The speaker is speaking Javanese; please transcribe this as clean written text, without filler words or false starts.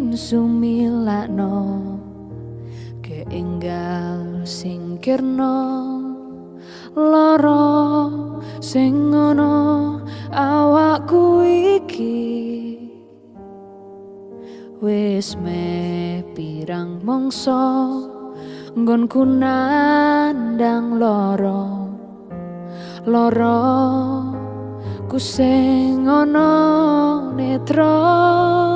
kepingin sumilakno keenggal singkirno loro sing ono awakku iki wis me pirang mangsa nggonku nandang loro ku sing ono netra